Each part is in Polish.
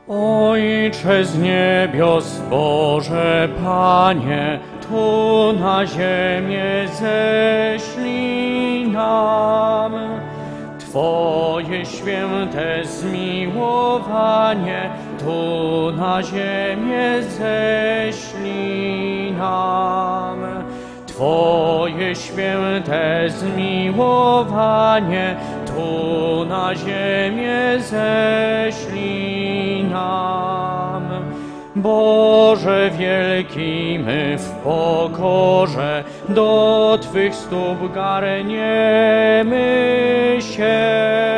Ojcze z niebios, Boże Panie, tu na ziemię ześlij nam Twoje święte zmiłowanie, tu na ziemię ześlij nam Twoje święte zmiłowanie, tu na ziemię ześlij nam. Boże wielki, my w pokorze do Twych stóp garniemy się.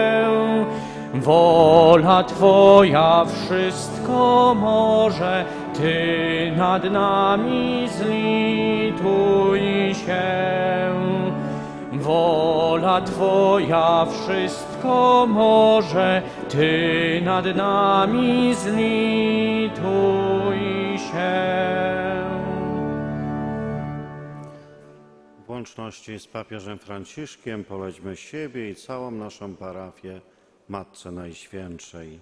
Wola Twoja wszystko może, Ty nad nami zlituj się. Wola Twoja wszystko może, Ty nad nami zlituj się. W łączności z papieżem Franciszkiem polećmy siebie i całą naszą parafię Matce Najświętszej.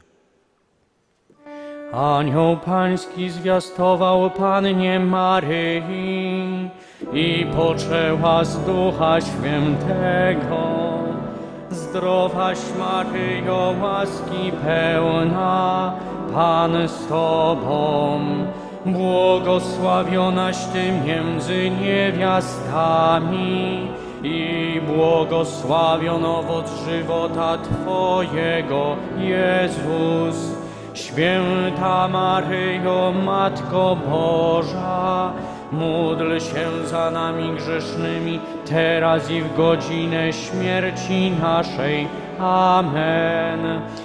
Anioł Pański zwiastował Pannie Maryi i poczęła z Ducha Świętego. Zdrowaś Maryjo, łaski pełna, Pan z Tobą, błogosławionaś Ty między niewiastami i błogosławion owoc żywota Twojego, Jezus. Święta Maryjo, Matko Boża, módl się za nami grzesznymi, teraz i w godzinę śmierci naszej. Amen.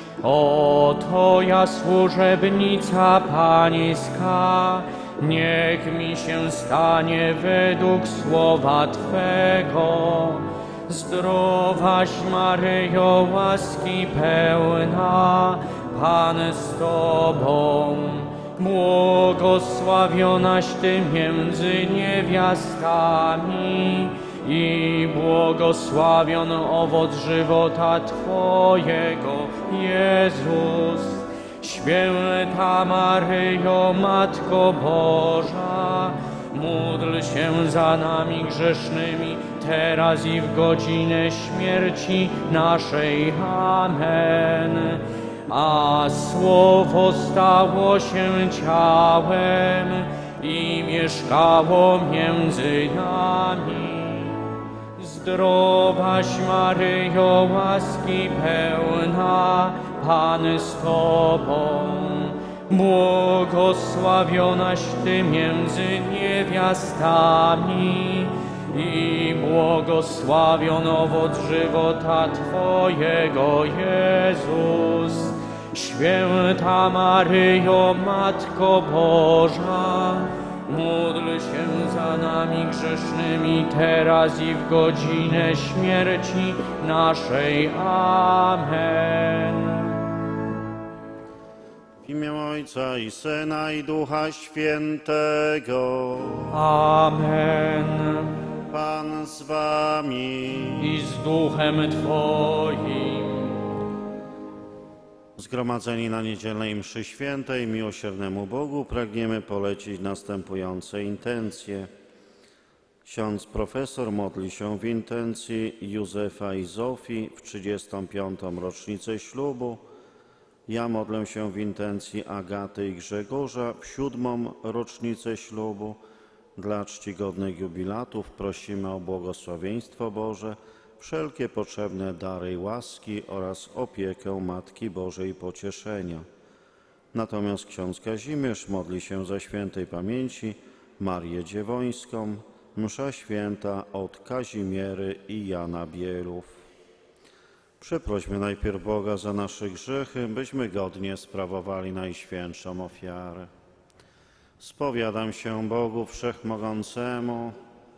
Oto ja służebnica Pańska, niech mi się stanie według słowa Twego. Zdrowaś Maryjo, łaski pełna, Pan z Tobą, błogosławionaś Ty między niewiastami i błogosławion owoc żywota Twojego, Jezus. Święta Maryjo, Matko Boża, módl się za nami grzesznymi, teraz i w godzinę śmierci naszej. Amen. A Słowo stało się ciałem i mieszkało między nami. Zdrowaś Maryjo, łaski pełna, Pan z Tobą, błogosławionaś Ty między niewiastami i błogosławion owoc żywota Twojego, Jezus. Święta Maryjo, Matko Boża, módl się za nami grzesznymi, teraz i w godzinę śmierci naszej. Amen. W imię Ojca i Syna i Ducha Świętego. Amen. Pan z Wami. I z duchem Twoim. Zgromadzeni na niedzielnej mszy świętej miłosiernemu Bogu pragniemy polecić następujące intencje. Ksiądz profesor modli się w intencji Józefa i Zofii w 35. rocznicę ślubu. Ja modlę się w intencji Agaty i Grzegorza w 7. rocznicę ślubu. Dla czcigodnych jubilatów prosimy o błogosławieństwo Boże, wszelkie potrzebne dary i łaski oraz opiekę Matki Bożej Pocieszenia. Natomiast ksiądz Kazimierz modli się za świętej pamięci Marię Dziewońską, msza święta od Kazimiery i Jana Bielów. Przeprośmy najpierw Boga za nasze grzechy, byśmy godnie sprawowali najświętszą ofiarę. Spowiadam się Bogu Wszechmogącemu,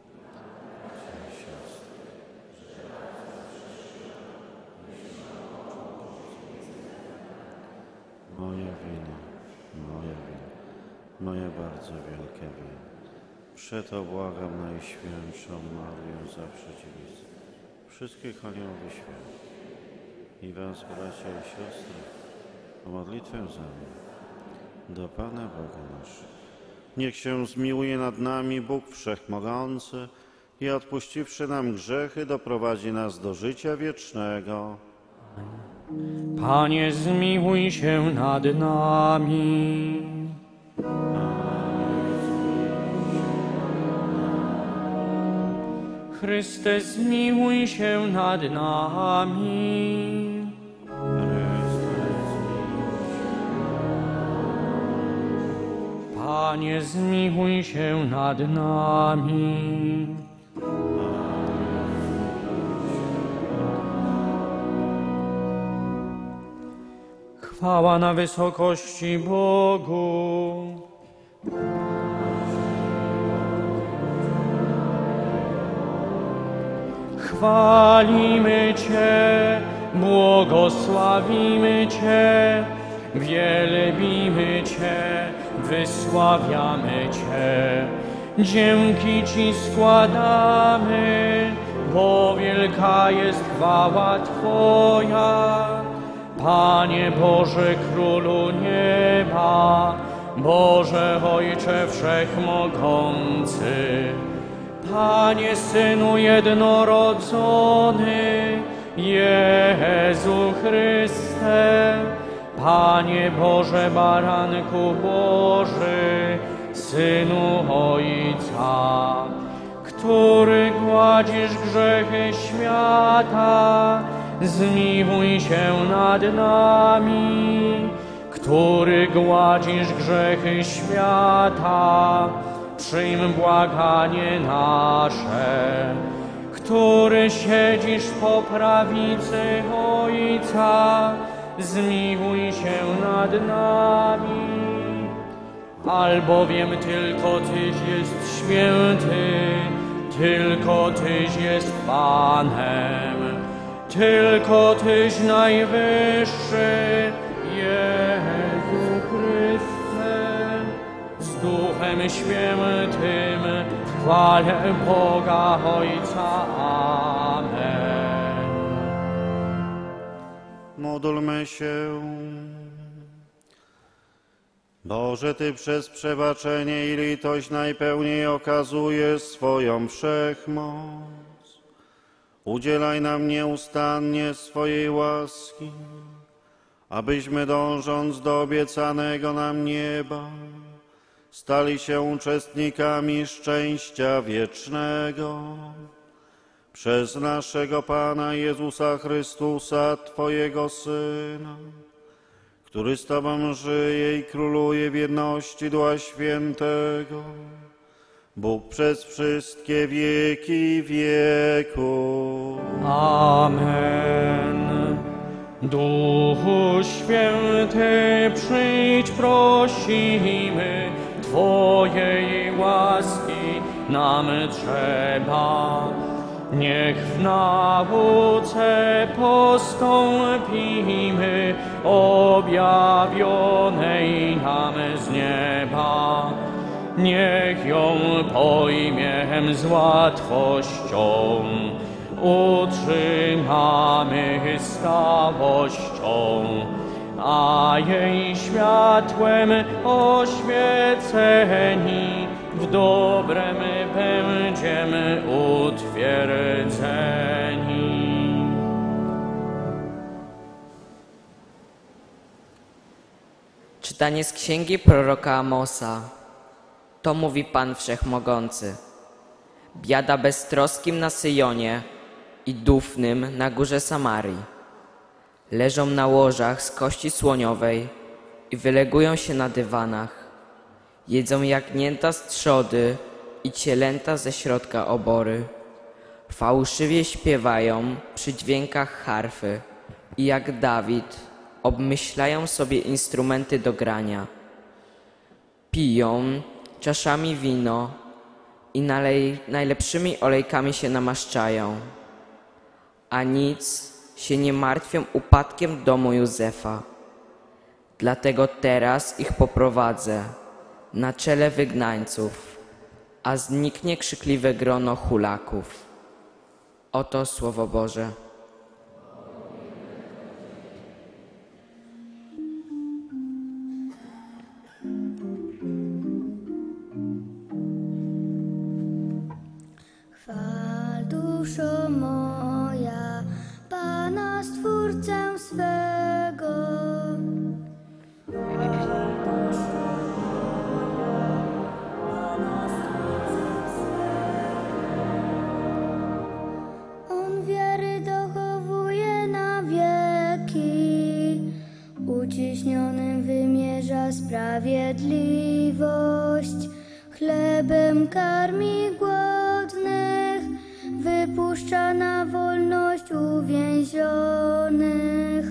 moje bardzo wielkie winy. Przeto błagam Najświętszą Marię, zawsze Dziewicę, wszystkich aniołów i świętych i was, bracia i siostry, o modlitwę za mnie do Pana Boga naszego. Niech się zmiłuje nad nami Bóg Wszechmogący i odpuściwszy nam grzechy, doprowadzi nas do życia wiecznego. Panie, zmiłuj się nad nami. Chryste, zmiłuj się nad nami. Panie, zmiłuj się nad nami. Chwała na wysokości Bogu. Chwalimy Cię, błogosławimy Cię, wielbimy Cię, wysławiamy Cię. Dzięki Ci składamy, bo wielka jest chwała Twoja. Panie Boże, Królu nieba, Boże Ojcze Wszechmogący, Panie Synu jednorodzony, Jezu Chryste, Panie Boże Baranku Boży, Synu Ojca, który gładzisz grzechy świata, zmiłuj się nad nami. Który gładzisz grzechy świata, przyjm błaganie nasze. Który siedzisz po prawicy Ojca, zmiłuj się nad nami. Albowiem tylko Tyś jest święty, tylko Tyś jest Panem, tylko Tyś najwyższy, Jezu Chryste, z Duchem Świętym, w chwale Boga Ojca. Amen. Módlmy się. Boże, Ty przez przebaczenie i litość najpełniej okazujesz swoją wszechmoc. Udzielaj nam nieustannie swojej łaski, abyśmy dążąc do obiecanego nam nieba, stali się uczestnikami szczęścia wiecznego. Przez naszego Pana Jezusa Chrystusa, Twojego Syna, który z Tobą żyje i króluje w jedności Ducha Świętego, Bóg przez wszystkie wieki wieków. Amen. Duchu Święty, przyjdź, prosimy, Twojej łaski nam trzeba. Niech w nauce postąpimy, objawionej nam z nieba. Niech ją pojmiem z łatwością, utrzymamy stałością, a jej światłem oświeceni w dobrem będziemy utwierdzeni. Czytanie z księgi proroka Amosa. To mówi Pan Wszechmogący. Biada beztroskim na Syjonie i dufnym na górze Samarii. Leżą na łożach z kości słoniowej i wylegują się na dywanach. Jedzą jagnięta z trzody i cielęta ze środka obory. Fałszywie śpiewają przy dźwiękach harfy i jak Dawid obmyślają sobie instrumenty do grania. Piją czaszami wino i najlepszymi olejkami się namaszczają, a nic się nie martwią upadkiem domu Józefa. Dlatego teraz ich poprowadzę na czele wygnańców, a zniknie krzykliwe grono hulaków. Oto Słowo Boże. duszo moja, Pana Stwórcę swego. On wiary dochowuje na wieki, uciśnionym wymierza sprawiedliwość, chlebem karmi głodnych, wypuszcza na wolność uwięzionych.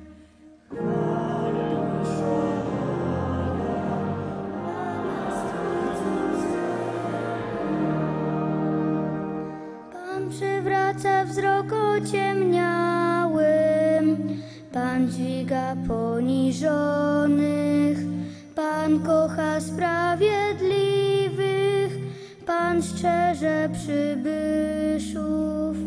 Pan przywraca wzrok ociemniałym, Pan dźwiga poniżonych, Pan kocha sprawiedliwych, Pan strzeże przybyszów.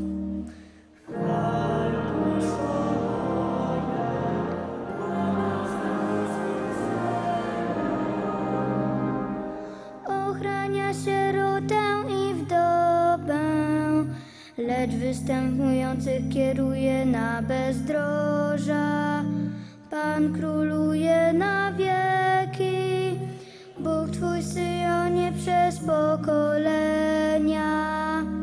Ochrania sierotę i wdowę, lecz występujących kieruje na bezdroża. Pan króluje na wieki, Bóg Twój w Syjonie przez pokolenia.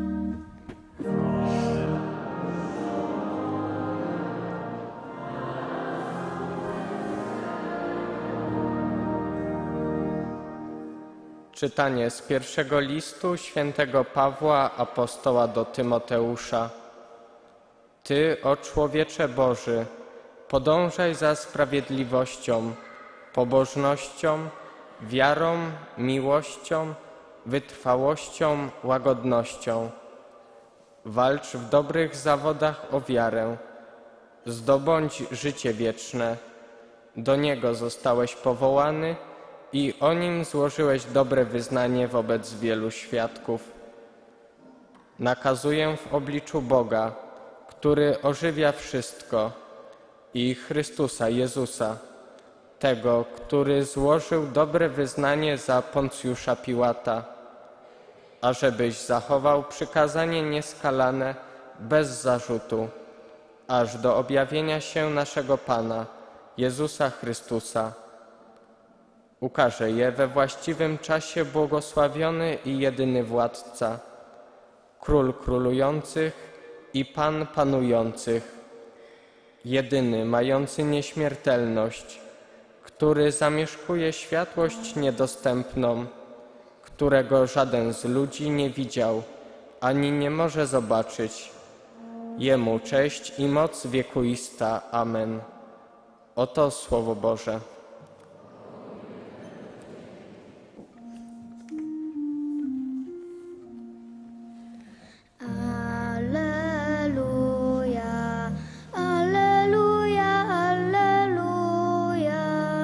Czytanie z pierwszego listu świętego Pawła apostoła do Tymoteusza. Ty, o człowiecze Boży, podążaj za sprawiedliwością, pobożnością, wiarą, miłością, wytrwałością, łagodnością. Walcz w dobrych zawodach o wiarę. Zdobądź życie wieczne. Do niego zostałeś powołany i o nim złożyłeś dobre wyznanie wobec wielu świadków. Nakazuję w obliczu Boga, który ożywia wszystko, i Chrystusa Jezusa, tego, który złożył dobre wyznanie za Poncjusza Piłata, ażebyś zachował przykazanie nieskalane, bez zarzutu, aż do objawienia się naszego Pana, Jezusa Chrystusa. Ukaże je we właściwym czasie błogosławiony i jedyny Władca, Król królujących i Pan panujących, jedyny mający nieśmiertelność, który zamieszkuje światłość niedostępną, którego żaden z ludzi nie widział, ani nie może zobaczyć. Jemu cześć i moc wiekuista. Amen. Oto Słowo Boże. Alleluja, alleluja, alleluja.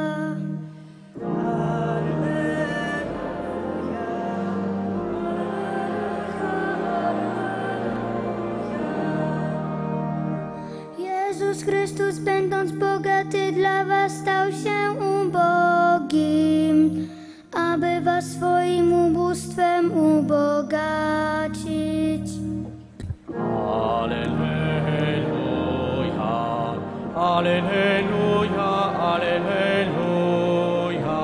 Jezus Chrystus, będąc bogaty, dla was stał się ubogim, aby was swoim ubóstwem ubogacić. Alleluja, alleluja, alleluja.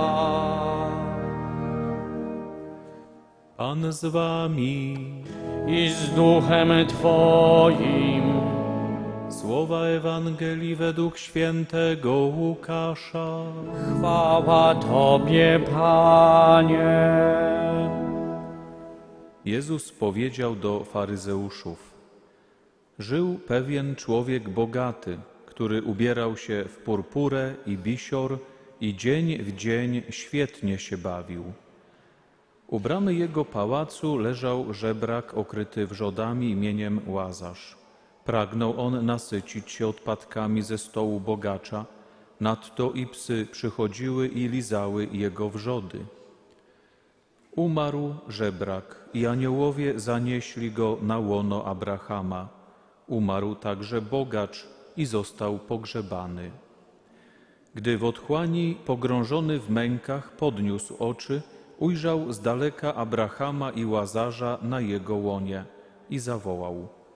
Pan z wami. I z duchem Twoim. Słowa Ewangelii według świętego Łukasza. Chwała Tobie, Panie. Jezus powiedział do faryzeuszów: Żył pewien człowiek bogaty, który ubierał się w purpurę i bisior i dzień w dzień świetnie się bawił. U bramy jego pałacu leżał żebrak okryty wrzodami imieniem Łazarz. Pragnął on nasycić się odpadkami ze stołu bogacza, nadto i psy przychodziły i lizały jego wrzody. Umarł żebrak i aniołowie zanieśli go na łono Abrahama. Umarł także bogacz i został pogrzebany. Gdy w otchłani, pogrążony w mękach, podniósł oczy, ujrzał z daleka Abrahama i Łazarza na jego łonie i zawołał: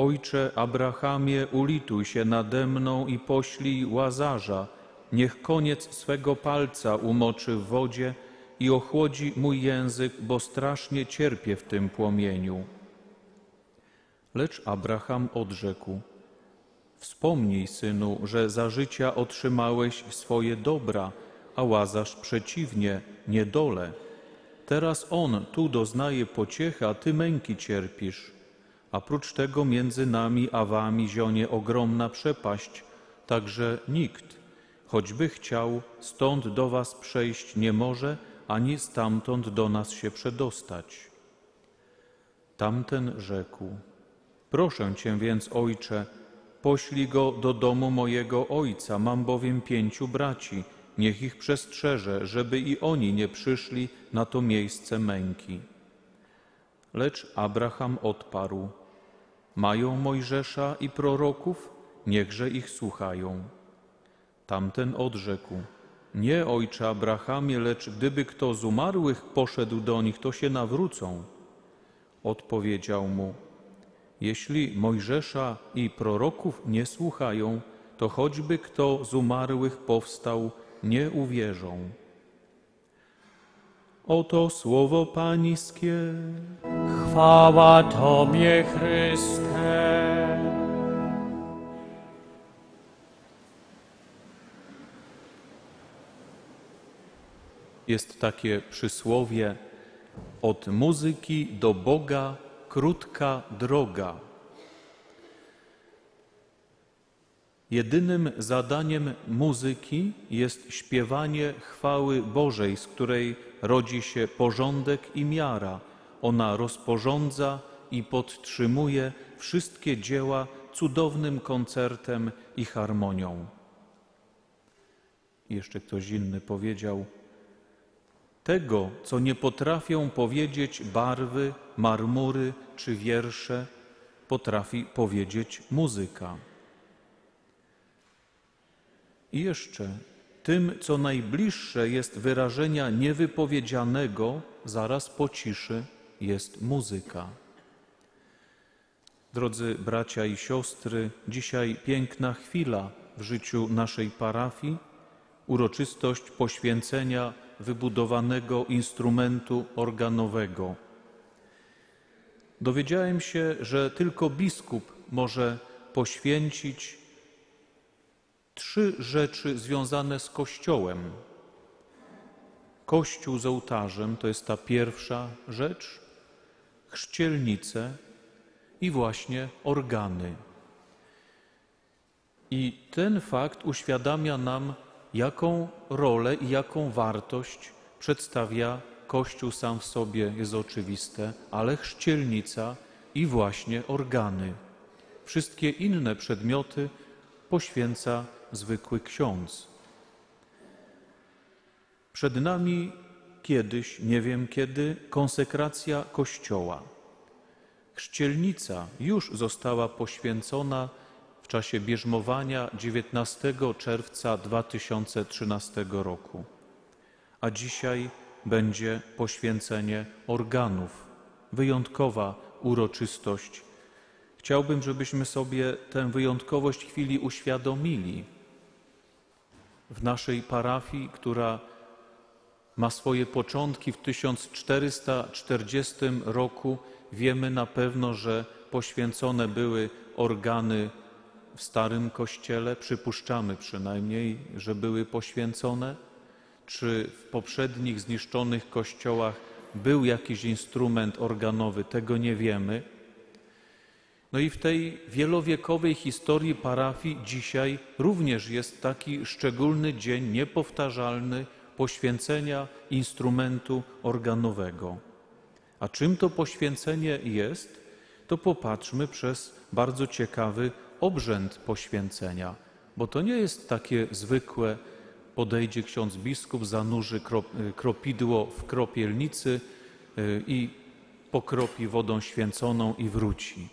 Ojcze Abrahamie, ulituj się nade mną i poślij Łazarza, niech koniec swego palca umoczy w wodzie i ochłodzi mój język, bo strasznie cierpię w tym płomieniu. Lecz Abraham odrzekł: Wspomnij, synu, że za życia otrzymałeś swoje dobra, a Łazarz przeciwnie, niedolę. Teraz on tu doznaje pociechy, a ty męki cierpisz. A prócz tego między nami a wami zionie ogromna przepaść, tak że nikt, choćby chciał, stąd do was przejść nie może, ani stamtąd do nas się przedostać. Tamten rzekł: Proszę cię więc, ojcze, poślij go do domu mojego ojca, mam bowiem 5 braci, niech ich przestrzeże, żeby i oni nie przyszli na to miejsce męki. Lecz Abraham odparł: Mają Mojżesza i proroków, niechże ich słuchają. Tamten odrzekł: Nie, ojcze Abrahamie, lecz gdyby kto z umarłych poszedł do nich, to się nawrócą. Odpowiedział mu: Jeśli Mojżesza i proroków nie słuchają, to choćby kto z umarłych powstał, nie uwierzą. Oto słowo Pańskie. Chwała Tobie, Chryste. Jest takie przysłowie: od muzyki do Boga krótka droga. Jedynym zadaniem muzyki jest śpiewanie chwały Bożej, z której rodzi się porządek i miara. Ona rozporządza i podtrzymuje wszystkie dzieła cudownym koncertem i harmonią. I jeszcze ktoś inny powiedział: tego, co nie potrafią powiedzieć barwy, marmury czy wiersze, potrafi powiedzieć muzyka. I jeszcze tym, co najbliższe jest wyrażenia niewypowiedzianego, zaraz po ciszy jest muzyka. Drodzy bracia i siostry, dzisiaj piękna chwila w życiu naszej parafii, uroczystość poświęcenia wybudowanego instrumentu organowego. Dowiedziałem się, że tylko biskup może poświęcić 3 rzeczy związane z Kościołem. Kościół z ołtarzem to jest ta pierwsza rzecz, chrzcielnice i właśnie organy. I ten fakt uświadamia nam, jaką rolę i jaką wartość przedstawia Kościół sam w sobie, jest oczywiste, ale chrzcielnica i właśnie organy. Wszystkie inne przedmioty poświęca zwykły ksiądz. Przed nami kiedyś, nie wiem kiedy, konsekracja Kościoła. Chrzcielnica już została poświęcona w czasie bierzmowania 19 czerwca 2013 roku, a dzisiaj będzie poświęcenie organów. Wyjątkowa uroczystość. Chciałbym, żebyśmy sobie tę wyjątkowość chwili uświadomili. W naszej parafii, która ma swoje początki w 1440 roku, wiemy na pewno, że poświęcone były organy w Starym Kościele, przypuszczamy przynajmniej, że były poświęcone. Czy w poprzednich zniszczonych kościołach był jakiś instrument organowy, tego nie wiemy. No i w tej wielowiekowej historii parafii dzisiaj również jest taki szczególny dzień, niepowtarzalny, poświęcenia instrumentu organowego. A czym to poświęcenie jest, to popatrzmy przez bardzo ciekawy obrzęd poświęcenia, bo to nie jest takie zwykłe: podejdzie ksiądz biskup, zanurzy kropidło w kropielnicy i pokropi wodą święconą i wróci.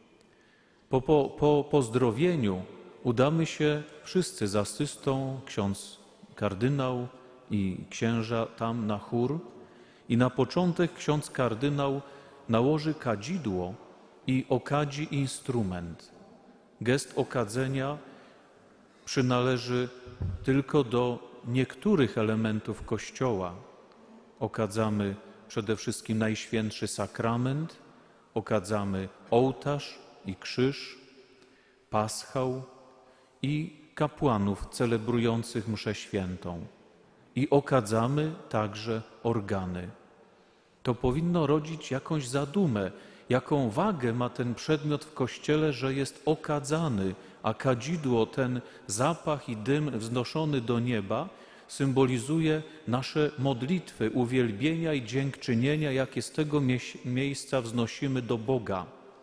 Po pozdrowieniu udamy się wszyscy z asystą, ksiądz kardynał i księża tam na chór i na początek ksiądz kardynał nałoży kadzidło i okadzi instrument. Gest okadzenia przynależy tylko do niektórych elementów Kościoła. Okadzamy przede wszystkim Najświętszy Sakrament, okadzamy ołtarz i krzyż, paschał i kapłanów celebrujących mszę świętą. I okadzamy także organy. To powinno rodzić jakąś zadumę, jaką wagę ma ten przedmiot w Kościele, że jest okadzany, a kadzidło, ten zapach i dym wznoszony do nieba symbolizuje nasze modlitwy, uwielbienia i dziękczynienia, jakie z tego miejsca wznosimy do Boga.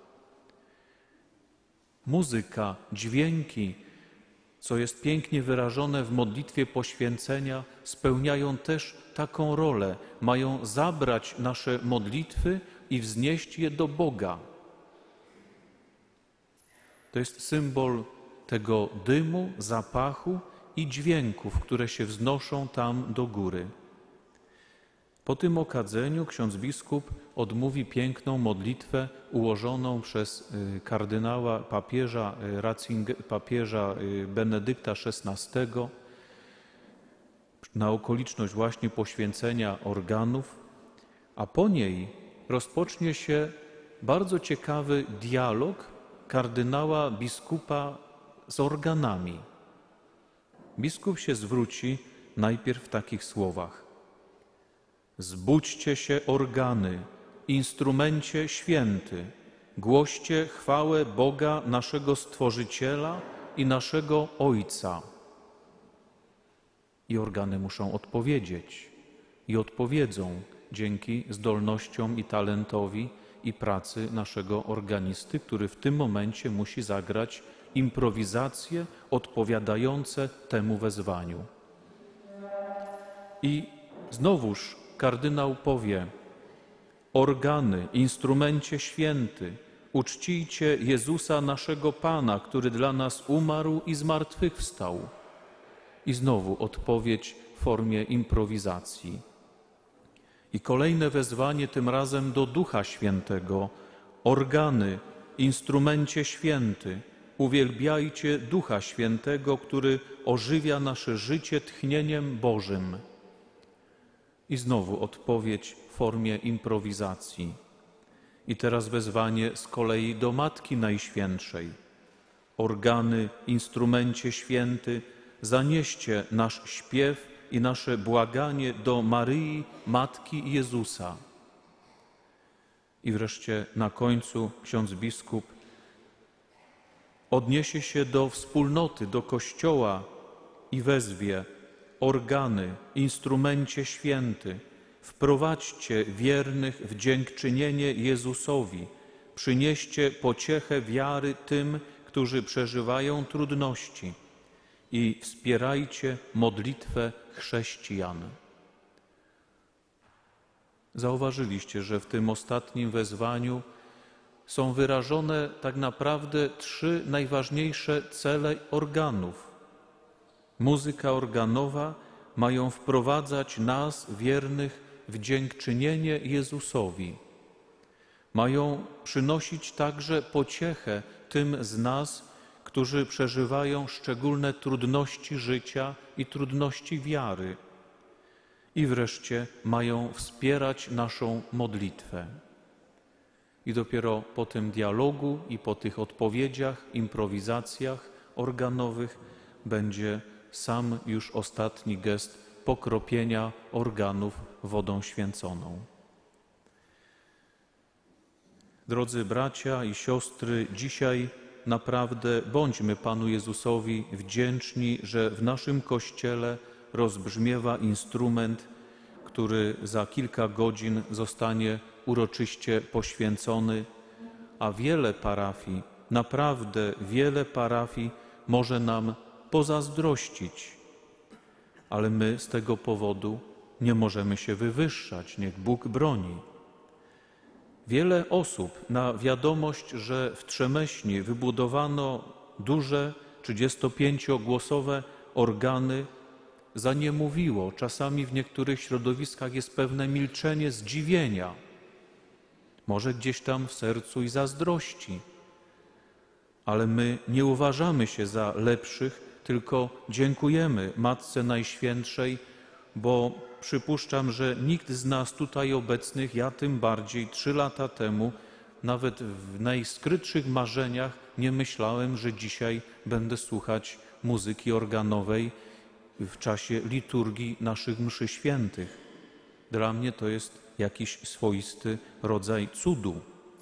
Muzyka, dźwięki, co jest pięknie wyrażone w modlitwie poświęcenia, spełniają też taką rolę. Mają zabrać nasze modlitwy i wznieść je do Boga. To jest symbol tego dymu, zapachu i dźwięków, które się wznoszą tam do góry. Po tym okadzeniu ksiądz biskup odmówi piękną modlitwę ułożoną przez kardynała papieża Benedykta XVI na okoliczność właśnie poświęcenia organów, a po niej rozpocznie się bardzo ciekawy dialog kardynała biskupa z organami. Biskup się zwróci najpierw w takich słowach: zbudźcie się organy, instrumencie święty, głoście chwałę Boga naszego Stworzyciela i naszego Ojca. I organy muszą odpowiedzieć i odpowiedzą dzięki zdolnościom i talentowi i pracy naszego organisty, który w tym momencie musi zagrać improwizacje odpowiadające temu wezwaniu. I znowuż kardynał powie: organy, instrumencie święty, uczcijcie Jezusa naszego Pana, który dla nas umarł i zmartwychwstał. I znowu odpowiedź w formie improwizacji. I kolejne wezwanie, tym razem do Ducha Świętego. Organy, instrumencie święty, uwielbiajcie Ducha Świętego, który ożywia nasze życie tchnieniem Bożym. I znowu odpowiedź w formie improwizacji. I teraz wezwanie z kolei do Matki Najświętszej. Organy, instrumencie święty, zanieście nasz śpiew i nasze błaganie do Maryi, Matki Jezusa. I wreszcie na końcu ksiądz biskup odniesie się do wspólnoty, do Kościoła i wezwie: organy, instrumencie święty, wprowadźcie wiernych w dziękczynienie Jezusowi, przynieście pociechę wiary tym, którzy przeżywają trudności i wspierajcie modlitwę chrześcijan. Zauważyliście, że w tym ostatnim wezwaniu są wyrażone tak naprawdę 3 najważniejsze cele organów. Muzyka organowa ma ją wprowadzać nas, wiernych, w dziękczynienie Jezusowi. Mają przynosić także pociechę tym z nas, którzy przeżywają szczególne trudności życia i trudności wiary. I wreszcie mają wspierać naszą modlitwę. I dopiero po tym dialogu i po tych odpowiedziach, improwizacjach organowych będzie sam już ostatni gest pokropienia organów wodą święconą. Drodzy bracia i siostry, dzisiaj naprawdę bądźmy Panu Jezusowi wdzięczni, że w naszym Kościele rozbrzmiewa instrument, który za kilka godzin zostanie uroczyście poświęcony, a wiele parafii, naprawdę wiele parafii może nam pozazdrościć, ale my z tego powodu nie możemy się wywyższać, niech Bóg broni. Wiele osób na wiadomość, że w Trzemeśni wybudowano duże 35-głosowe organy, zaniemówiło. Czasami w niektórych środowiskach jest pewne milczenie zdziwienia. może gdzieś tam w sercu i zazdrości. Ale my nie uważamy się za lepszych, tylko dziękujemy Matce Najświętszej, bo przypuszczam, że nikt z nas tutaj obecnych, ja tym bardziej 3 lata temu, nawet w najskrytszych marzeniach nie myślałem, że dzisiaj będę słuchać muzyki organowej w czasie liturgii naszych mszy świętych. Dla mnie to jest jakiś swoisty rodzaj cudu.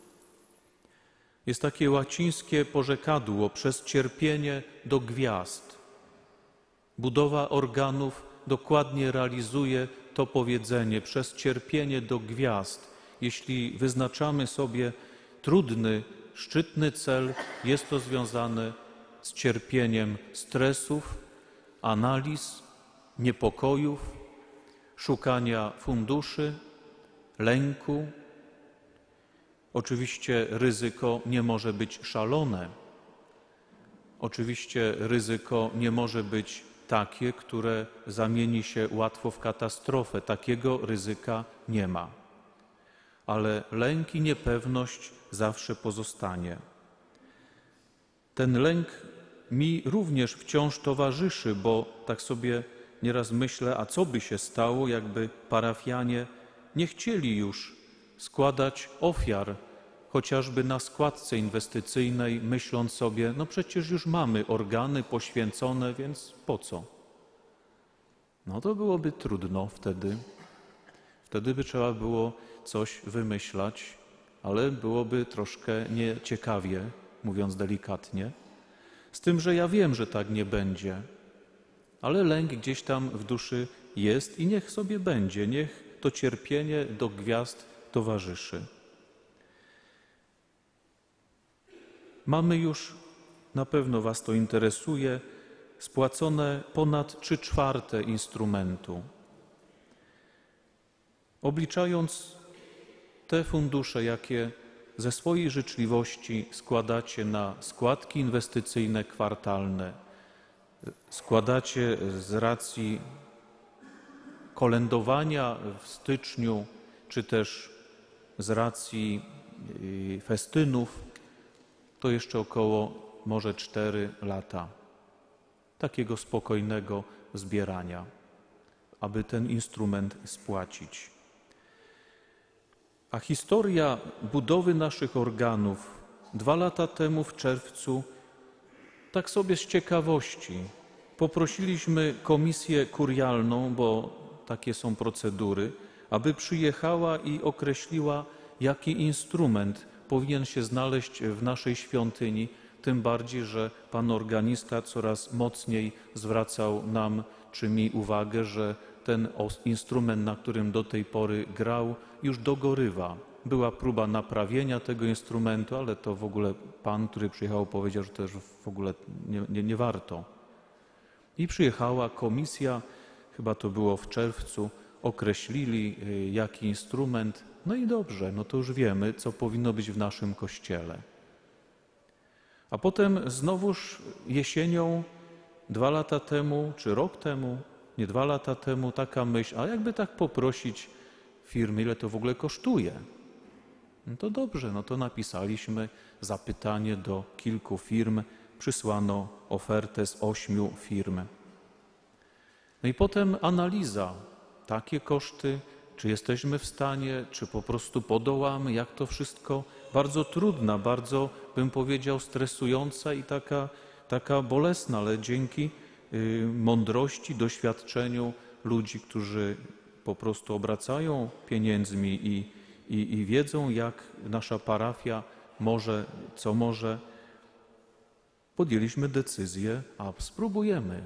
Jest takie łacińskie porzekadło: przez cierpienie do gwiazd. Budowa organów dokładnie realizuje to powiedzenie: przez cierpienie do gwiazd. Jeśli wyznaczamy sobie trudny, szczytny cel, jest to związane z cierpieniem stresów, analiz, niepokojów, szukania funduszy, lęku. Oczywiście ryzyko nie może być szalone. Oczywiście ryzyko nie może być takie, które zamieni się łatwo w katastrofę. Takiego ryzyka nie ma. Ale lęk i niepewność zawsze pozostanie. Ten lęk mi również wciąż towarzyszy, bo tak sobie nieraz myślę, a co by się stało, jakby parafianie nie chcieli już składać ofiar, chociażby na składce inwestycyjnej, myśląc sobie, no przecież już mamy organy poświęcone, więc po co? No to byłoby trudno wtedy. Wtedy by trzeba było coś wymyślać, ale byłoby troszkę nieciekawie, mówiąc delikatnie. Z tym, że ja wiem, że tak nie będzie, ale lęk gdzieś tam w duszy jest i niech sobie będzie, niech to cierpienie do gwiazd towarzyszy. Mamy już, na pewno Was to interesuje, spłacone ponad 3/4 instrumentu. Obliczając te fundusze, jakie ze swojej życzliwości składacie na składki inwestycyjne kwartalne, składacie z racji kolędowania w styczniu, czy też z racji festynów, to jeszcze około może 4 lata takiego spokojnego zbierania, aby ten instrument spłacić. A historia budowy naszych organów 2 lata temu w czerwcu, tak sobie z ciekawości, poprosiliśmy komisję kurialną, bo takie są procedury, aby przyjechała i określiła, jaki instrument powinien się znaleźć w naszej świątyni, tym bardziej, że pan organista coraz mocniej zwracał nam czy mi uwagę, że ten instrument, na którym do tej pory grał, już dogorywa. Była próba naprawienia tego instrumentu, ale to w ogóle pan, który przyjechał, powiedział, że to już w ogóle nie warto. I przyjechała komisja, chyba to było w czerwcu, określili jaki instrument, no i dobrze, no to już wiemy, co powinno być w naszym kościele. A potem znowuż jesienią 2 lata temu, czy rok temu, nie 2 lata temu, taka myśl, a jakby tak poprosić firmy, ile to w ogóle kosztuje? No to dobrze, no to napisaliśmy zapytanie do kilku firm, przysłano ofertę z 8 firm. No i potem analiza, takie koszty, czy jesteśmy w stanie, czy po prostu podołamy, jak to wszystko, bardzo trudna, bardzo bym powiedział stresująca i taka bolesna, ale dzięki mądrości, doświadczeniu ludzi, którzy po prostu obracają pieniędzmi i wiedzą, jak nasza parafia może, co może, podjęliśmy decyzję, a spróbujemy.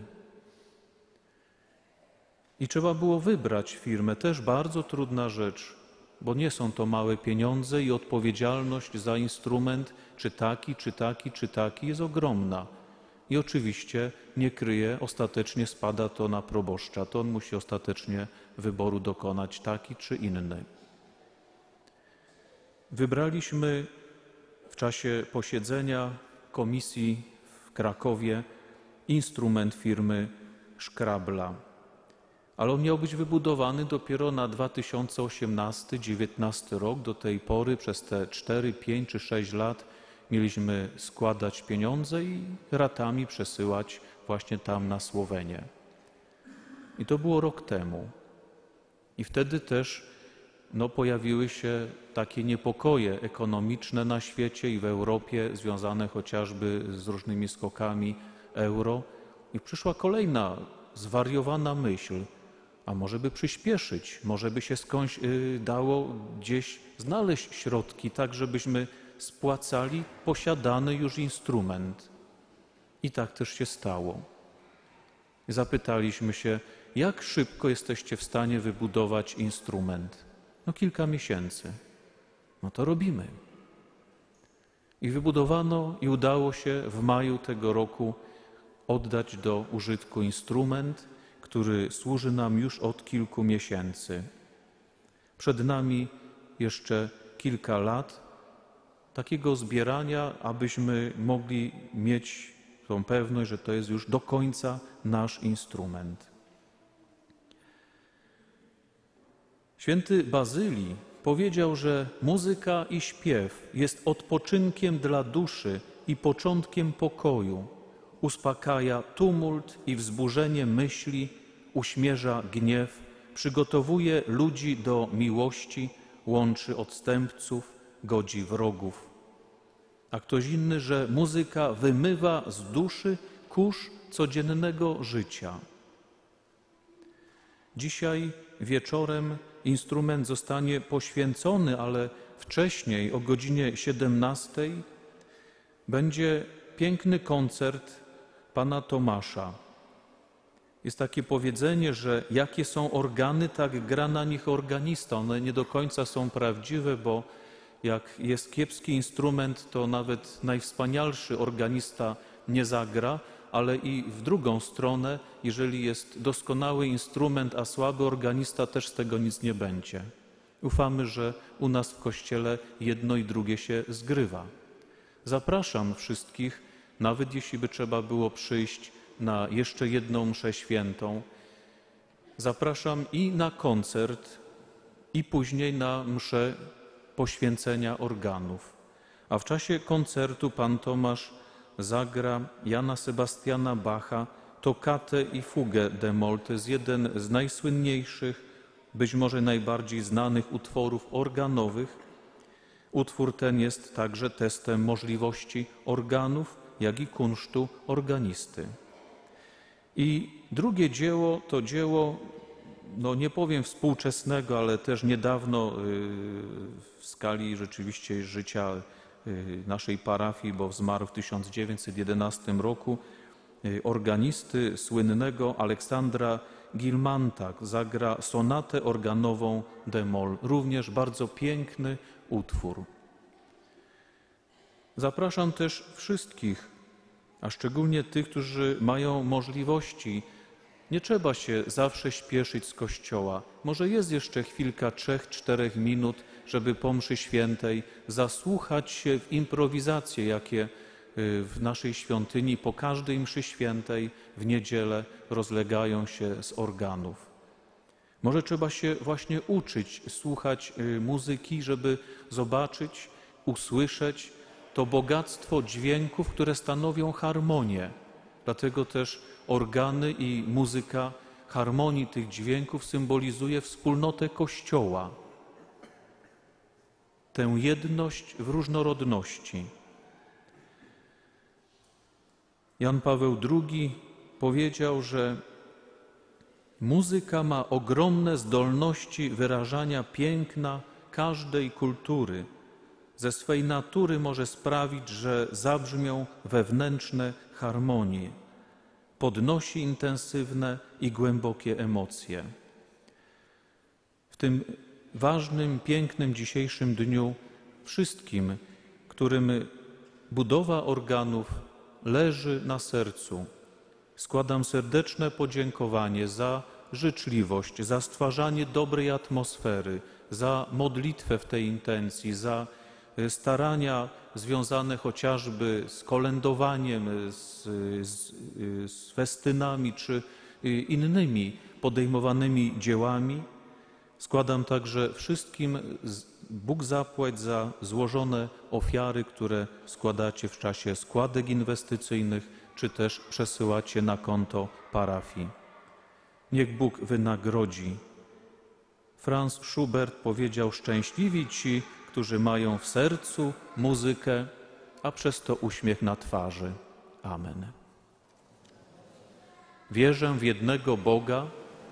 I trzeba było wybrać firmę, też bardzo trudna rzecz, bo nie są to małe pieniądze i odpowiedzialność za instrument, czy taki, jest ogromna. I oczywiście nie kryje, ostatecznie spada to na proboszcza, to on musi ostatecznie wyboru dokonać, taki czy inny. Wybraliśmy w czasie posiedzenia komisji w Krakowie instrument firmy Szkrabla. ale on miał być wybudowany dopiero na 2018-19 rok. Do tej pory przez te 4, 5 czy 6 lat mieliśmy składać pieniądze i ratami przesyłać właśnie tam na Słowenię. I to było rok temu. I wtedy też pojawiły się takie niepokoje ekonomiczne na świecie i w Europie, związane chociażby z różnymi skokami euro. I przyszła kolejna zwariowana myśl, a może by przyspieszyć, może by się skądś dało gdzieś znaleźć środki, tak żebyśmy spłacali posiadany już instrument. I tak też się stało. Zapytaliśmy się, jak szybko jesteście w stanie wybudować instrument? Kilka miesięcy. To robimy. I wybudowano i udało się w maju tego roku oddać do użytku instrument, który służy nam już od kilku miesięcy. Przed nami jeszcze kilka lat takiego zbierania, abyśmy mogli mieć tą pewność, że to jest już do końca nasz instrument. Święty Bazylii powiedział, że muzyka i śpiew jest odpoczynkiem dla duszy i początkiem pokoju. Uspokaja tumult i wzburzenie myśli, uśmierza gniew, przygotowuje ludzi do miłości, łączy odstępców, godzi wrogów. A ktoś inny, że muzyka wymywa z duszy kurz codziennego życia. Dzisiaj wieczorem instrument zostanie poświęcony, ale wcześniej o godzinie 17 będzie piękny koncert pana Tomasza. Jest takie powiedzenie, że jakie są organy, tak gra na nich organista. One nie do końca są prawdziwe, bo jak jest kiepski instrument, to nawet najwspanialszy organista nie zagra, ale i w drugą stronę, jeżeli jest doskonały instrument, a słaby organista, też z tego nic nie będzie. Ufamy, że u nas w Kościele jedno i drugie się zgrywa. Zapraszam wszystkich, nawet jeśli by trzeba było przyjść na jeszcze jedną mszę świętą. Zapraszam i na koncert, i później na mszę poświęcenia organów. A w czasie koncertu pan Tomasz zagra Jana Sebastiana Bacha, Toccatę i Fugę d'-moll. To jest jeden z najsłynniejszych, być może najbardziej znanych utworów organowych. Utwór ten jest także testem możliwości organów, jak i kunsztu organisty. I drugie dzieło to dzieło, nie powiem współczesnego, ale też niedawno w skali rzeczywiście życia naszej parafii, bo zmarł w 1911 roku, organisty słynnego Aleksandra Gilmanta. Zagra sonatę organową d'-moll. Również bardzo piękny utwór. Zapraszam też wszystkich, a szczególnie tych, którzy mają możliwości. Nie trzeba się zawsze śpieszyć z kościoła. Może jest jeszcze chwilka 3-4 minut, żeby po mszy świętej zasłuchać się w improwizacje, jakie w naszej świątyni po każdej mszy świętej w niedzielę rozlegają się z organów. Może trzeba się właśnie uczyć, słuchać muzyki, żeby zobaczyć, usłyszeć to bogactwo dźwięków, które stanowią harmonię. Dlatego też organy i muzyka harmonii tych dźwięków symbolizuje wspólnotę Kościoła. Tę jedność w różnorodności. Jan Paweł II powiedział, że muzyka ma ogromne zdolności wyrażania piękna każdej kultury. Ze swej natury może sprawić, że zabrzmią wewnętrzne harmonie. Podnosi intensywne i głębokie emocje. W tym ważnym, pięknym dzisiejszym dniu wszystkim, którym budowa organów leży na sercu, składam serdeczne podziękowanie za życzliwość, za stwarzanie dobrej atmosfery, za modlitwę w tej intencji, za starania związane chociażby z kolędowaniem, z festynami czy innymi podejmowanymi dziełami. Składam także wszystkim Bóg zapłać za złożone ofiary, które składacie w czasie składek inwestycyjnych, czy też przesyłacie na konto parafii. Niech Bóg wynagrodzi. Franz Schubert powiedział: szczęśliwi ci, którzy mają w sercu muzykę, a przez to uśmiech na twarzy. Amen. Wierzę w jednego Boga,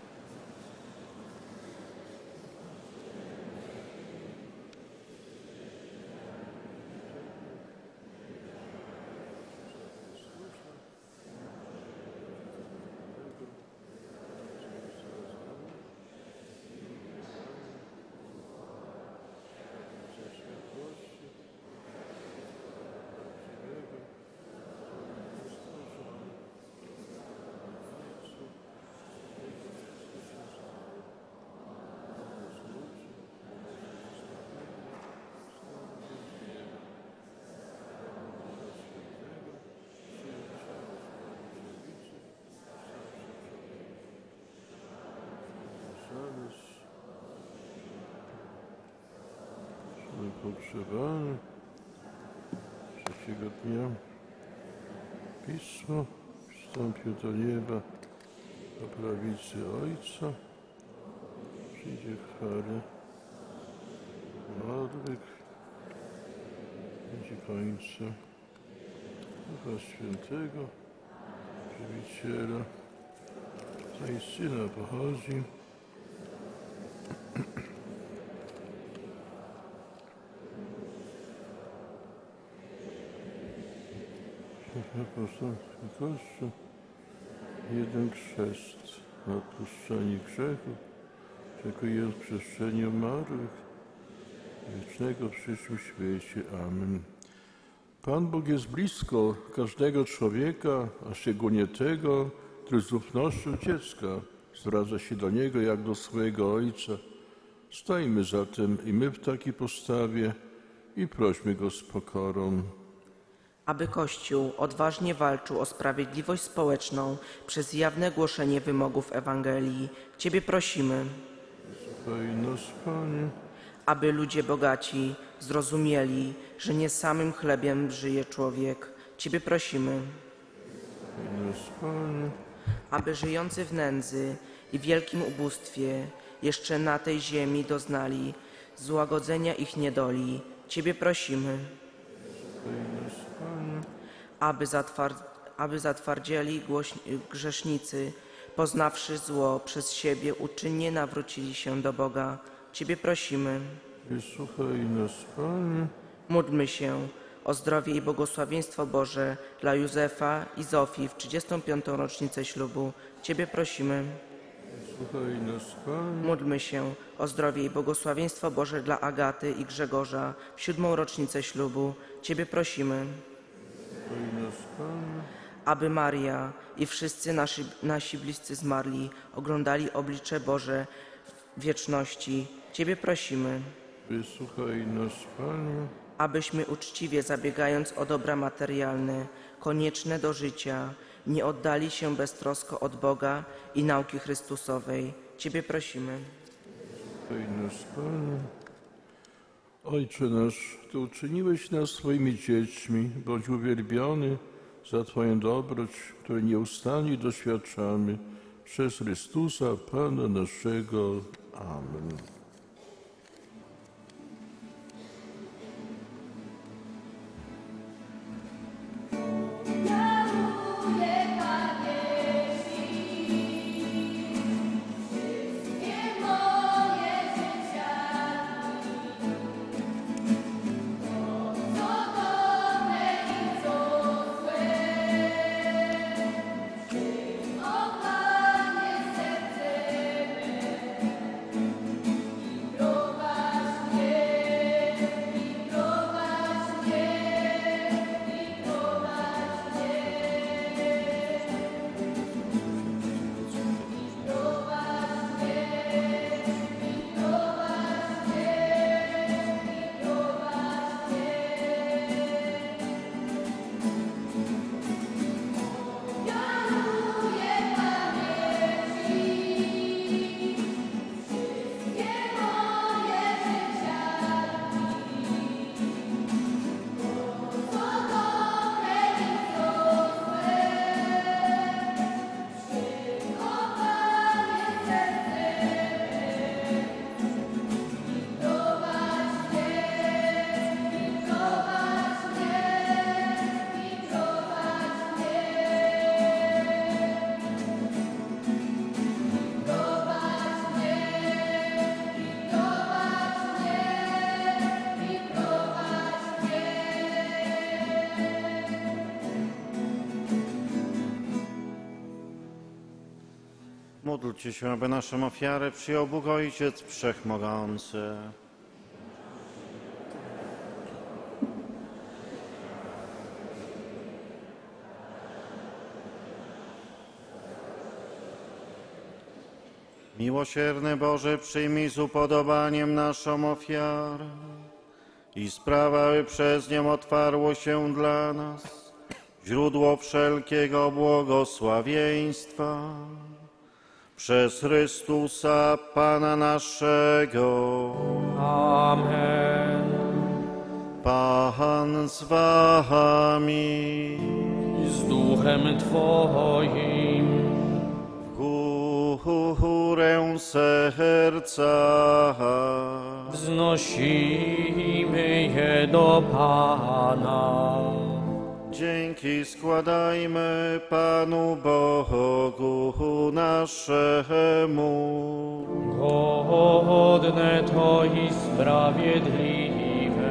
pogrzebany trzeciego dnia. Pismo wstąpił do nieba po prawicy Ojca. Przyjdzie chwały, odwyk, będzie końca. Ducha Świętego, Żywiciela, Ojca i Syna pochodzi. Apostolski Kościół, jeden chrzest na odpuszczenie grzechów, oczekuje odprzestrzenia umarłych, wiecznego w przyszłym świecie. Amen. Pan Bóg jest blisko każdego człowieka, a szczególnie tego, który z ufnością dziecka zwraca się do Niego jak do swojego Ojca. Stajmy zatem i my w takiej postawie i prośmy Go z pokorą. Aby Kościół odważnie walczył o sprawiedliwość społeczną przez jawne głoszenie wymogów Ewangelii, Ciebie prosimy. Słuchaj nas, Panie. Aby ludzie bogaci zrozumieli, że nie samym chlebem żyje człowiek, Ciebie prosimy. Słuchaj nas, Panie. Aby żyjący w nędzy i wielkim ubóstwie jeszcze na tej ziemi doznali złagodzenia ich niedoli, Ciebie prosimy. Aby zatwardzieli grzesznicy, poznawszy zło przez siebie, uczynnie nawrócili się do Boga. Ciebie prosimy. Wysłuchaj nas, Panie. Módlmy się o zdrowie i błogosławieństwo Boże dla Józefa i Zofii w 35. rocznicę ślubu. Ciebie prosimy. Wysłuchaj nas, Panie. Módlmy się o zdrowie i błogosławieństwo Boże dla Agaty i Grzegorza w 7. rocznicę ślubu. Ciebie prosimy. Wysłuchaj nas, Panie. Aby Maria i wszyscy nasi bliscy zmarli oglądali oblicze Boże w wieczności. Ciebie prosimy. Wysłuchaj nas, Panie. Abyśmy uczciwie zabiegając o dobra materialne, konieczne do życia, nie oddali się beztrosko od Boga i nauki Chrystusowej. Ciebie prosimy. Wysłuchaj nas, Panie. Ojcze nasz, Ty uczyniłeś nas swoimi dziećmi, bądź uwielbiony za Twoją dobroć, której nieustannie doświadczamy przez Chrystusa, Pana naszego. Amen. Módlcie się, aby naszą ofiarę przyjął Bóg Ojciec Wszechmogący. Miłosierny Boże, przyjmij z upodobaniem naszą ofiarę i spraw, aby przez nią otwarło się dla nas źródło wszelkiego błogosławieństwa. Przez Chrystusa, Pana naszego. Amen. Pan z wami. Z duchem Twoim. W górę serca Wznosimy je do Pana. dzięki składajmy Panu Bogu naszemu. Godne to i sprawiedliwe.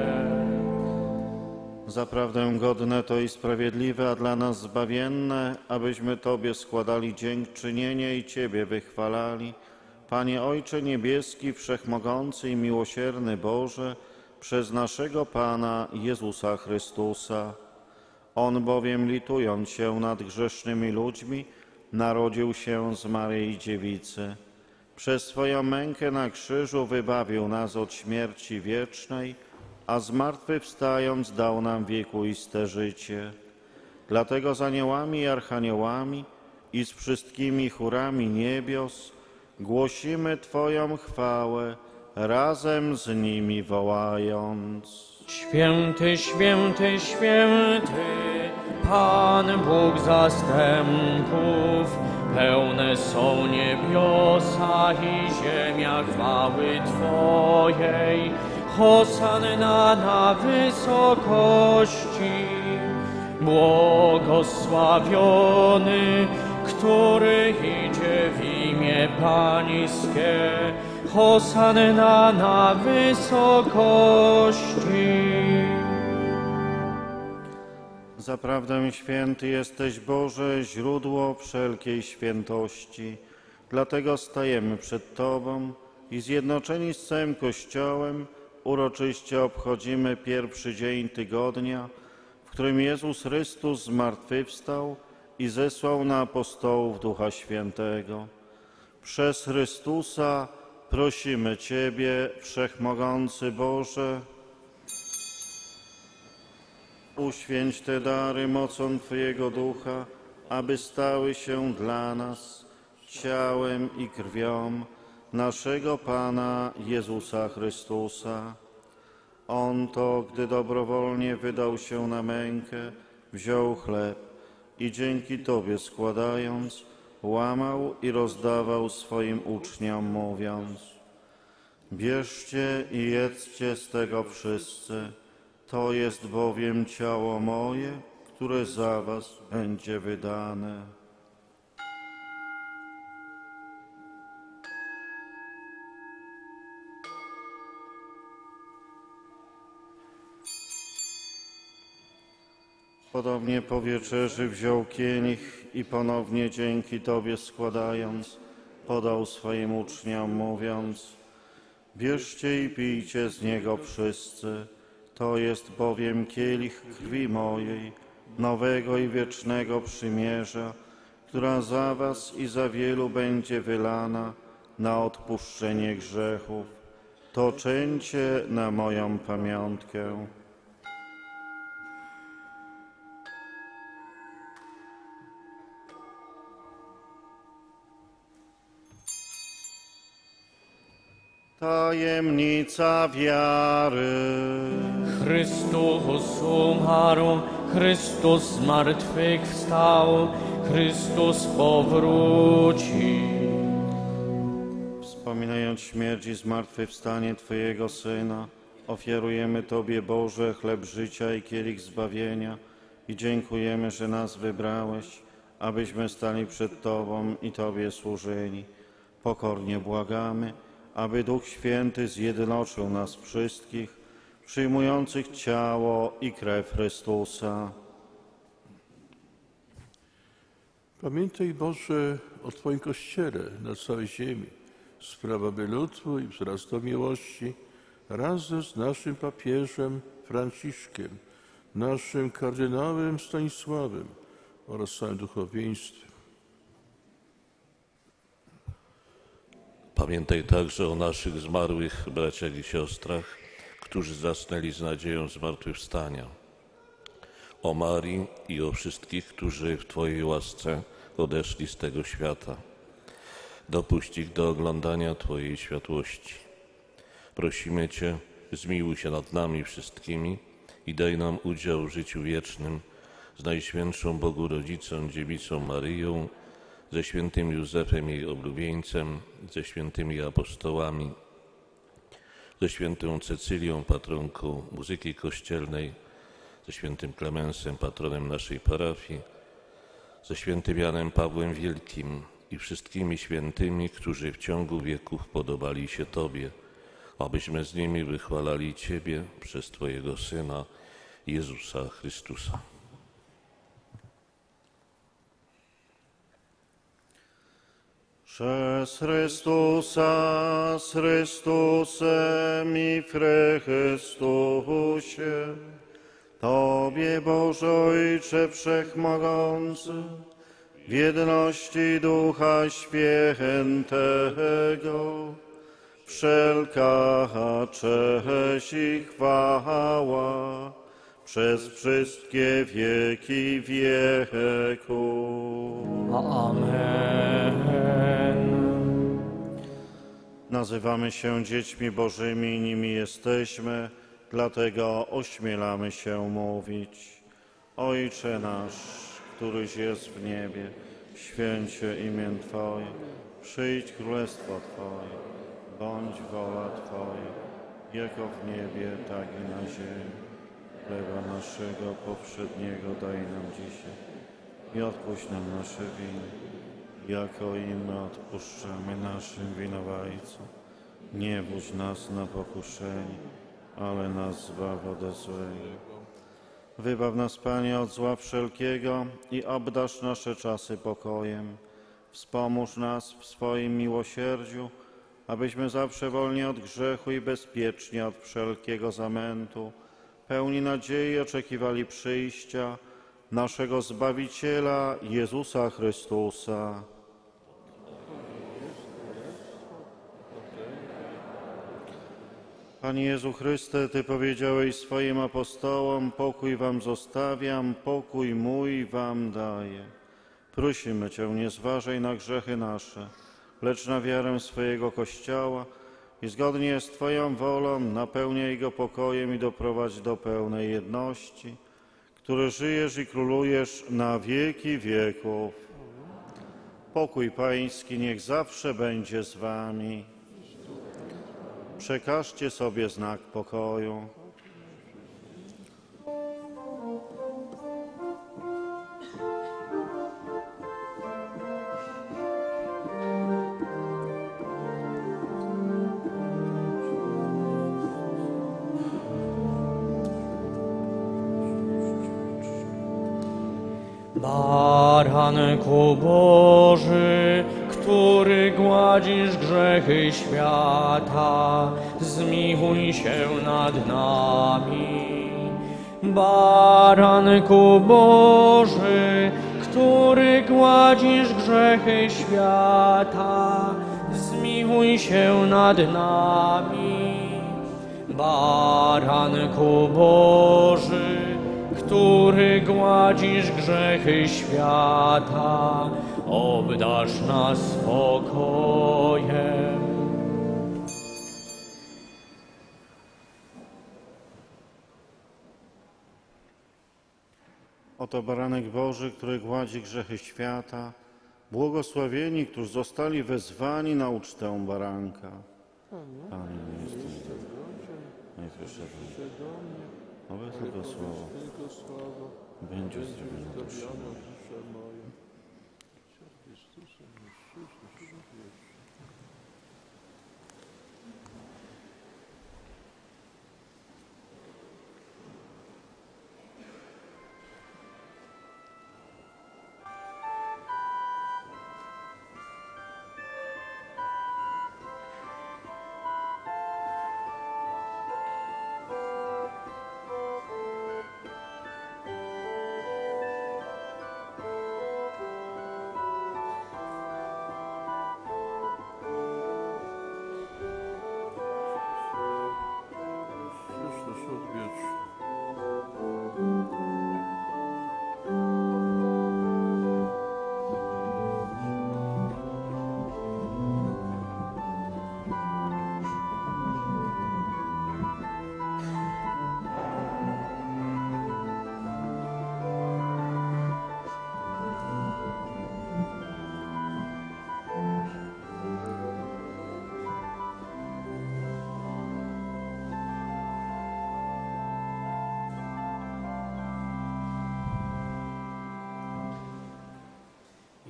Zaprawdę godne to i sprawiedliwe, a dla nas zbawienne, abyśmy Tobie składali dziękczynienie i Ciebie wychwalali. Panie Ojcze Niebieski, Wszechmogący i Miłosierny Boże, przez naszego Pana Jezusa Chrystusa. On bowiem, litując się nad grzesznymi ludźmi, narodził się z Maryi Dziewicy. Przez swoją mękę na krzyżu wybawił nas od śmierci wiecznej, a zmartwychwstając dał nam wiekuiste życie. Dlatego z aniołami i archaniołami i z wszystkimi chórami niebios głosimy Twoją chwałę, razem z nimi wołając. Święty, święty, święty, Pan Bóg zastępów, pełne są niebiosa i ziemia chwały Twojej. Hosanna na wysokości, błogosławiony, który idzie w imię Pańskie. Hosanna na wysokości. Zaprawdę święty jesteś, Boże, źródło wszelkiej świętości. Dlatego stajemy przed Tobą i zjednoczeni z całym Kościołem uroczyście obchodzimy pierwszy dzień tygodnia, w którym Jezus Chrystus zmartwychwstał i zesłał na apostołów Ducha Świętego. Przez Chrystusa prosimy Ciebie, Wszechmogący Boże, uświęć te dary mocą Twojego Ducha, aby stały się dla nas ciałem i krwią naszego Pana Jezusa Chrystusa. On to, gdy dobrowolnie wydał się na mękę, wziął chleb i dzięki Tobie składając, łamał i rozdawał swoim uczniom, mówiąc: bierzcie i jedzcie z tego wszyscy, to jest bowiem ciało moje, które za was będzie wydane. Podobnie po wieczerzy wziął kielich i ponownie dzięki Tobie składając, podał swoim uczniom, mówiąc: bierzcie i pijcie z niego wszyscy, to jest bowiem kielich krwi mojej, nowego i wiecznego przymierza, która za was i za wielu będzie wylana na odpuszczenie grzechów. To czyńcie na moją pamiątkę. Tajemnica wiary. Chrystus umarł, Chrystus zmartwychwstał, Chrystus powróci. Wspominając śmierć i zmartwychwstanie Twojego Syna, ofiarujemy Tobie, Boże, chleb życia i kielich zbawienia i dziękujemy, że nas wybrałeś, abyśmy stali przed Tobą i Tobie służyli. Pokornie błagamy, aby Duch Święty zjednoczył nas wszystkich, przyjmujących ciało i krew Chrystusa. Pamiętaj, Boże, o Twoim Kościele na całej ziemi. Sprawa by lud Twój wzrastał miłości razem z naszym papieżem Franciszkiem, naszym kardynałem Stanisławem oraz całym duchowieństwem. Pamiętaj także o naszych zmarłych braciach i siostrach, którzy zasnęli z nadzieją zmartwychwstania. O Marii i o wszystkich, którzy w Twojej łasce odeszli z tego świata. Dopuść ich do oglądania Twojej światłości. Prosimy Cię, zmiłuj się nad nami wszystkimi i daj nam udział w życiu wiecznym z Najświętszą Bogu Rodzicą, Dziewicą Maryją, ze świętym Józefem jej oblubieńcem, ze świętymi apostołami, ze świętą Cecylią, patronką muzyki kościelnej, ze świętym Klemensem, patronem naszej parafii, ze świętym Janem Pawłem Wielkim i wszystkimi świętymi, którzy w ciągu wieków podobali się Tobie, abyśmy z nimi wychwalali Ciebie przez Twojego Syna, Jezusa Chrystusa. Przez Chrystusa, z Chrystusem i w Chrystusie, Tobie, Boże Ojcze Wszechmogący, w jedności Ducha Świętego, wszelka cześć i chwała przez wszystkie wieki wieków. Amen. Nazywamy się dziećmi Bożymi i nimi jesteśmy, dlatego ośmielamy się mówić. Ojcze nasz, któryś jest w niebie, święć się imię Twoje, przyjdź królestwo Twoje, bądź wola Twoja, jako w niebie, tak i na ziemi. Chleba naszego powszedniego daj nam dzisiaj i odpuść nam nasze winy, jako i my odpuszczamy naszym winowajcom. Nie wódź nas na pokuszenie, ale nas zbaw ode złego. Wybaw nas, Panie, od zła wszelkiego i obdarz nasze czasy pokojem. Wspomóż nas w swoim miłosierdziu, abyśmy zawsze wolni od grzechu i bezpiecznie od wszelkiego zamętu, pełni nadziei oczekiwali przyjścia naszego Zbawiciela Jezusa Chrystusa. Panie Jezu Chryste, Ty powiedziałeś swoim apostołom, pokój wam zostawiam, pokój mój wam daję. Prosimy Cię, nie zważaj na grzechy nasze, lecz na wiarę swojego Kościoła i zgodnie z Twoją wolą napełniaj go pokojem i doprowadź do pełnej jedności, który żyjesz i królujesz na wieki wieków. Pokój Pański niech zawsze będzie z Wami. Przekażcie sobie znak pokoju. Baranku Boży, który gładzisz grzechy świata, zmiłuj się nad nami. Baranku Boży, który gładzisz grzechy świata, zmiłuj się nad nami. Baranku Boży, który gładzisz grzechy świata, obdarz nas spokojem. Oto baranek Boży, który gładzi grzechy świata. Błogosławieni, którzy zostali wezwani na ucztę baranka. Panie, nie jestem najpierw owe tylko słowo będzie uzdrowiona dusza moja.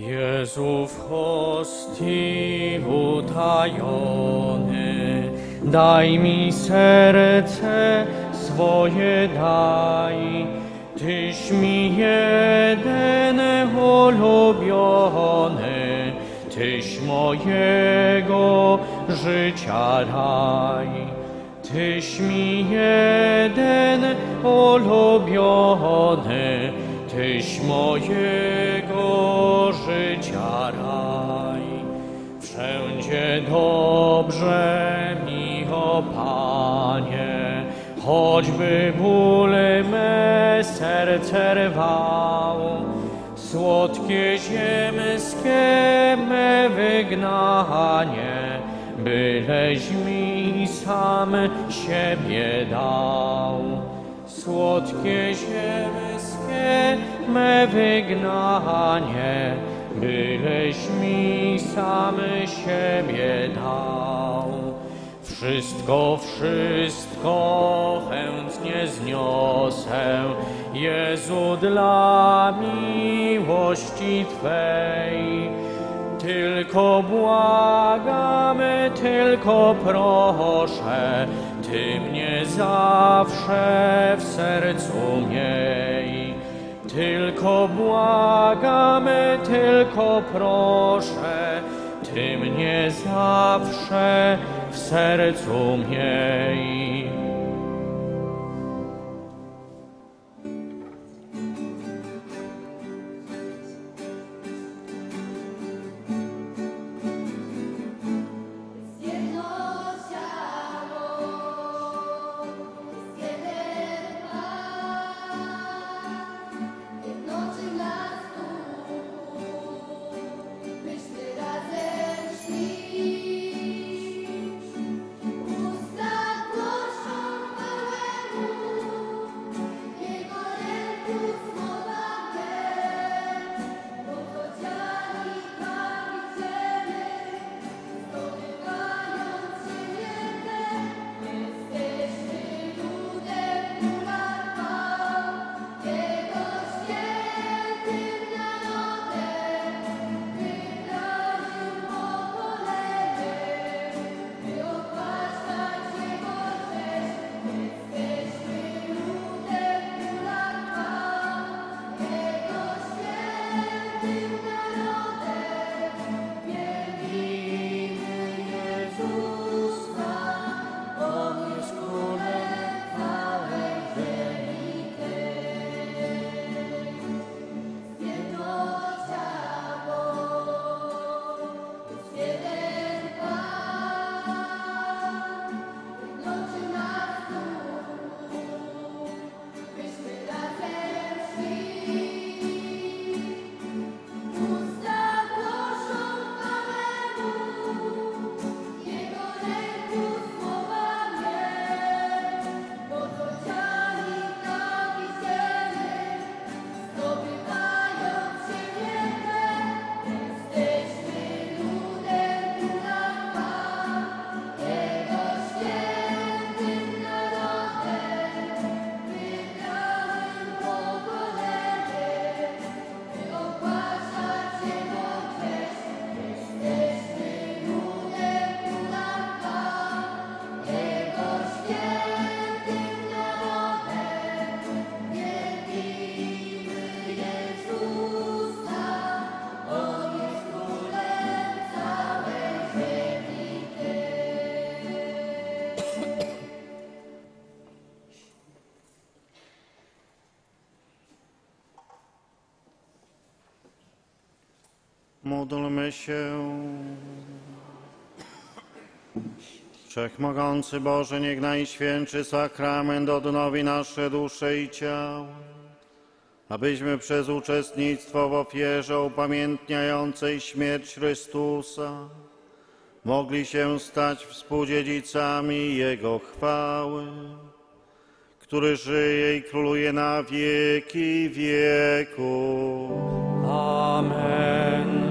Jezu w hostii utajony, daj mi serce swoje daj. Tyś mi jeden ulubiony, Tyś mojego życia raj. Tyś mi jeden ulubiony, Tyś mojego życia raj. Wszędzie dobrze mi, o Panie, choćby ból me serce rwał. Słodkie ziemskie me wygnanie, byleś mi sam siebie dał. Słodkie ziemskie me wygnanie, byleś mi sam siebie dał. Wszystko, wszystko chętnie zniosę, Jezu, dla miłości Twej. Tylko błagam, tylko proszę, Ty mnie zawsze w sercu miej. Tylko błagam, tylko proszę, Ty mnie zawsze w sercu miej. Módlmy się. Wszechmogący Boże, niech Najświętszy Sakrament odnowi nasze dusze i ciało, abyśmy przez uczestnictwo w ofierze upamiętniającej śmierć Chrystusa mogli się stać współdziedzicami Jego chwały, który żyje i króluje na wieki wieków. Amen.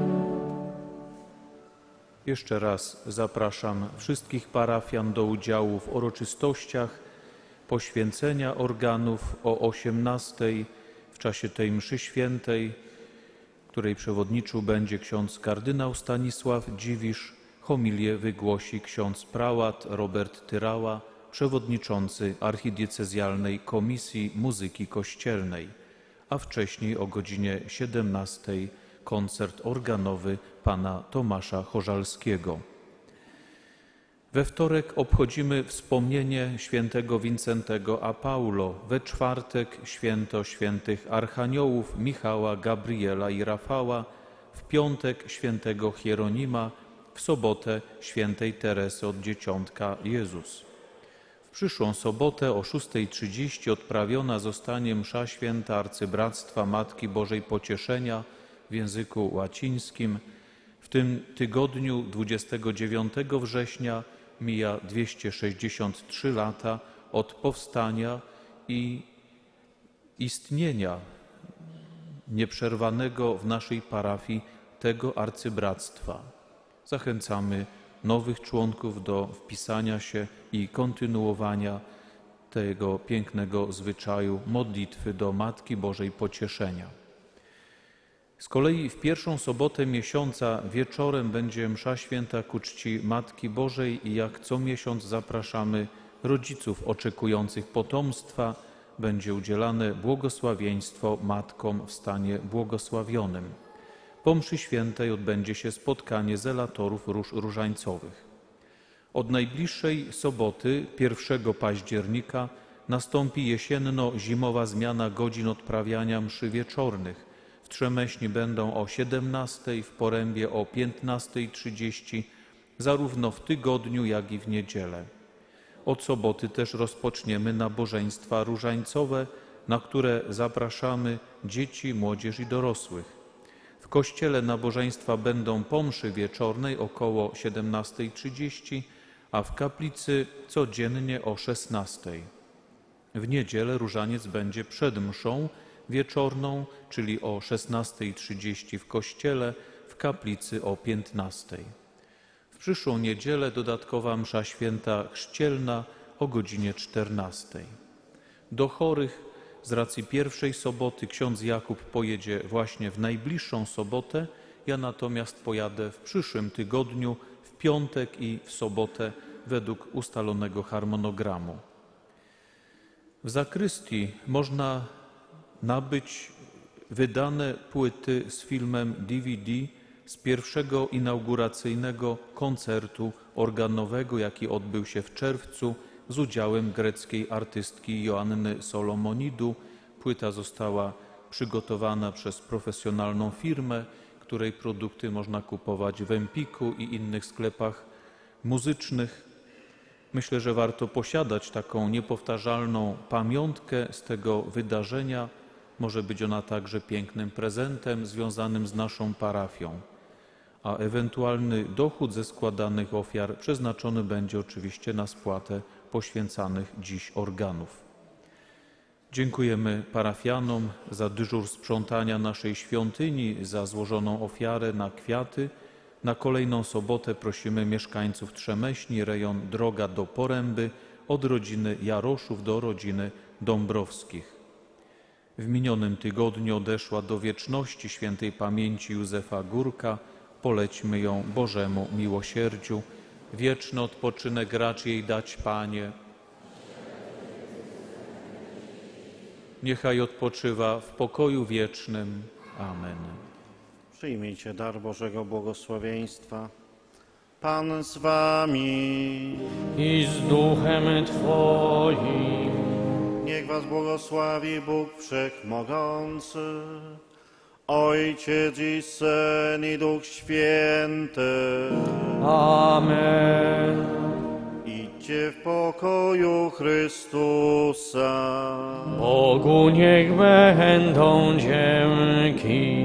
Jeszcze raz zapraszam wszystkich parafian do udziału w uroczystościach poświęcenia organów o 18:00 w czasie tej mszy świętej, której przewodniczył będzie ksiądz kardynał Stanisław Dziwisz. Homilię wygłosi ksiądz prałat Robert Tyrała, przewodniczący archidiecezjalnej Komisji Muzyki Kościelnej, a wcześniej o godzinie 17 koncert organowy pana Tomasza Chorzalskiego. We wtorek obchodzimy wspomnienie świętego Wincentego a Paulo, we czwartek święto świętych archaniołów Michała, Gabriela i Rafała, w piątek świętego Hieronima, w sobotę świętej Teresy od Dzieciątka Jezus. W przyszłą sobotę o 6:30 odprawiona zostanie msza święta Arcybractwa Matki Bożej Pocieszenia w języku łacińskim. W tym tygodniu 29 września mija 263 lata od powstania i istnienia nieprzerwanego w naszej parafii tego arcybractwa. Zachęcamy nowych członków do wpisania się i kontynuowania tego pięknego zwyczaju modlitwy do Matki Bożej Pocieszenia. Z kolei w pierwszą sobotę miesiąca wieczorem będzie msza święta ku czci Matki Bożej i jak co miesiąc zapraszamy rodziców oczekujących potomstwa. Będzie udzielane błogosławieństwo matkom w stanie błogosławionym. Po mszy świętej odbędzie się spotkanie zelatorów róż różańcowych. Od najbliższej soboty, 1 października, nastąpi jesienno-zimowa zmiana godzin odprawiania mszy wieczornych. W Trzemeśni będą o 17, w Porębie o 15:30, zarówno w tygodniu, jak i w niedzielę. Od soboty też rozpoczniemy nabożeństwa różańcowe, na które zapraszamy dzieci, młodzież i dorosłych. W kościele nabożeństwa będą po mszy wieczornej około 17:30, a w kaplicy codziennie o 16:00. W niedzielę różaniec będzie przed mszą wieczorną, czyli o 16:30 w kościele, w kaplicy o 15:00. W przyszłą niedzielę dodatkowa msza święta chrzcielna o godzinie 14:00. Do chorych z racji pierwszej soboty ksiądz Jakub pojedzie właśnie w najbliższą sobotę, ja natomiast pojadę w przyszłym tygodniu, w piątek i w sobotę według ustalonego harmonogramu. W zakrystii można nabyć wydane płyty z filmem DVD z pierwszego inauguracyjnego koncertu organowego, jaki odbył się w czerwcu z udziałem greckiej artystki Joanny Solomonidu. Płyta została przygotowana przez profesjonalną firmę, której produkty można kupować w Empiku i innych sklepach muzycznych. Myślę, że warto posiadać taką niepowtarzalną pamiątkę z tego wydarzenia. Może być ona także pięknym prezentem związanym z naszą parafią. A ewentualny dochód ze składanych ofiar przeznaczony będzie oczywiście na spłatę poświęcanych dziś organów. Dziękujemy parafianom za dyżur sprzątania naszej świątyni, za złożoną ofiarę na kwiaty. Na kolejną sobotę prosimy mieszkańców Trzemeśni, rejon Droga do Poręby, od rodziny Jaroszów do rodziny Dąbrowskich. W minionym tygodniu odeszła do wieczności świętej pamięci Józefa Górka. Polećmy ją Bożemu miłosierdziu. Wieczny odpoczynek racz jej dać, Panie. Niechaj odpoczywa w pokoju wiecznym. Amen. Przyjmijcie dar Bożego błogosławieństwa. Pan z wami. I z duchem Twoim. Niech was błogosławi Bóg Wszechmogący, Ojciec i Syn i Duch Święty. Amen. Idźcie w pokoju Chrystusa. Bogu niech będą dzięki.